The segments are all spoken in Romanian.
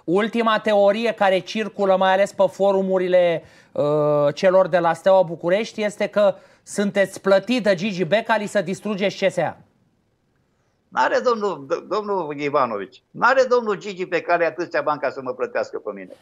Ultima teorie care circulă, mai ales pe forumurile celor de la Steaua București, este că sunteți plătit de Gigi Becali să distrugeți CSA. N-are domnul Ivanovici, n-are domnul Gigi Becali atâția bani ca să mă plătească pe mine.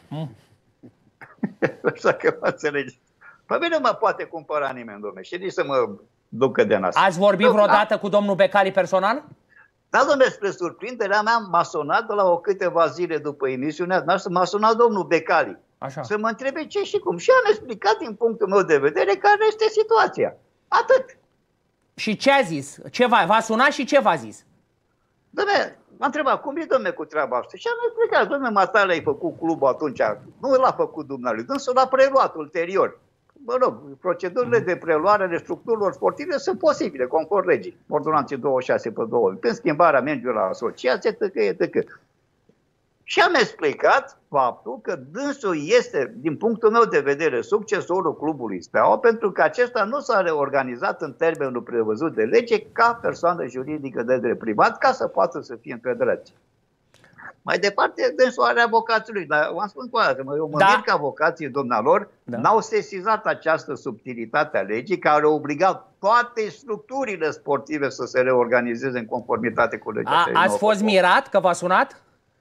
Așa că mă înțelegeți. Pe mine mă poate cumpăra nimeni, domnule, și nici să mă ducă de nas. Ați vorbit vreodată cu domnul Becali personal? Da, domnule, spre surprinderea mea m-a sunat de la câteva zile după emisiunea noastră, m-a sunat domnul Becali. Așa. Să mă întrebe ce și cum. Și am explicat din punctul meu de vedere care este situația. Atât. Și ce a zis? V-a sunat și ce v-a zis? Dom'le, m-a întrebat, cum e, dom'le, cu treaba asta? Și am explicat, dom'le, Matale ai făcut clubul atunci. Nu l-a făcut dumnealui, dânsul l-a preluat ulterior. Mă rog, procedurile de preluare ale structurilor sportive sunt posibile, conform legii. Ordonanțe 26/2000. Prin schimbarea mediului la asociație, etc. Și am explicat faptul că dânsul este, din punctul meu de vedere, succesorul clubului Steaua, pentru că acesta nu s-a reorganizat în termenul prevăzut de lege ca persoană juridică de drept privat, ca să poată să fie în federație. Mai departe, dânsul are avocații lui, dar v-am spus cu asta, eu mă mir că avocații dumnealor n-au sesizat această subtilitate a legii care obliga toate structurile sportive să se reorganizeze în conformitate cu legea. Ați fost mirat că v-a sunat?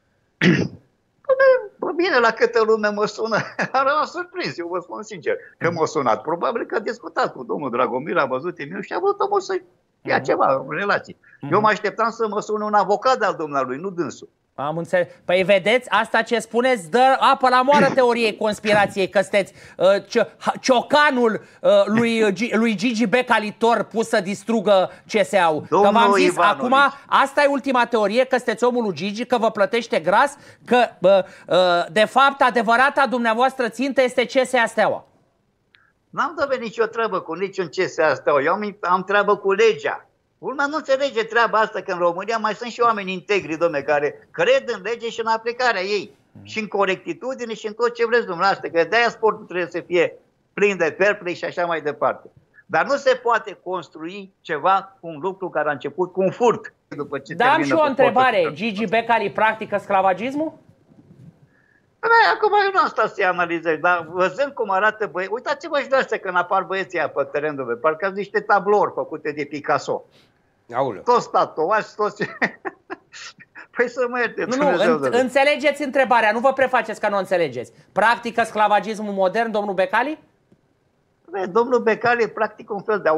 Bine, la câtă lume mă sună, m-a surprins, eu vă spun sincer, că m-a sunat. Probabil că a discutat cu domnul Dragomir, a văzut emisiunea și a vrut omul să ia ceva în relații. Eu mă așteptam să mă sune un avocat al dumnealui, nu dânsul. Am înțeles. Păi vedeți, asta ce spuneți dă apă la moară teoriei conspirației, că sunteți ciocanul lui Gigi Becali pus să distrugă CSA-ul. Că v-am zis, acum, asta e ultima teorie, că sunteți omul lui Gigi, că vă plătește gras, că de fapt adevărata dumneavoastră țintă este CSA Steaua. N-am dovedit nicio treabă cu niciun CSA Steaua, eu am treabă cu legea. Urmea nu înțelege treaba asta, că în România mai sunt și oameni integri, domne, care cred în lege și în aplicarea ei. Și în corectitudine și în tot ce vreți dumneavoastră, că de-aia sportul trebuie să fie plin de fair play și așa mai departe. Dar nu se poate construi ceva cu un lucru care a început cu un furt. Dar am și o întrebare. Gigi Becali practică sclavagismul? Acum eu nu am stat să-i analizez, dar văzând cum arată băieții, uitați-vă și de astea când apar băieții pe teren, parcă sunt niște tablouri făcute de Picasso. Aoleu. Toți tatuați, toți... Păi să mă ierte. Înțelegeți întrebarea, nu vă prefaceți că nu înțelegeți. Practică sclavagismul modern, domnul Becali? Domnul Becali practică un fel de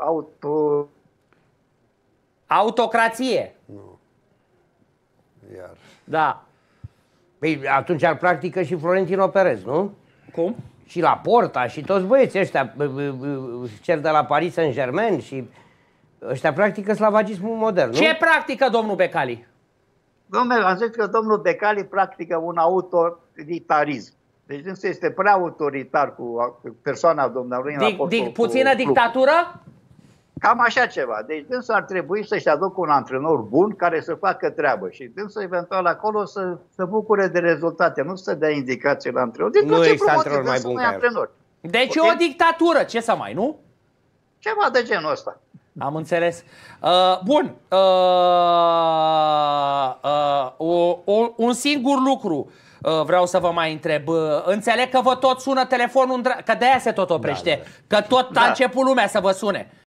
autocrație. Nu. Iar. Da. Păi atunci ar practică și Florentino Perez, nu? Cum? Și la Porta și toți băieții ăștia, cel de la Paris Saint-Germain și ăștia practică sclavagismul modern, nu? Ce practică domnul Becali? Dom'le, am zis că domnul Becali practică un autoritarism. Deci dânsul este prea autoritar cu persoana domnului. Puțină dictatură? Cam așa ceva. Deci dânsul ar trebui să-și aducă un antrenor bun care să facă treabă și dânsul eventual acolo să bucure de rezultate, nu să dea indicații la antrenor. Deci nu există antrenor mai bun ca el. Deci o dictatură, ce să mai, nu? Ceva de genul ăsta. Am înțeles. Bun. Un singur lucru vreau să vă mai întreb. Înțeleg că vă tot sună telefonul, că de-aia se tot oprește. Da. Că tot a început lumea să vă sune.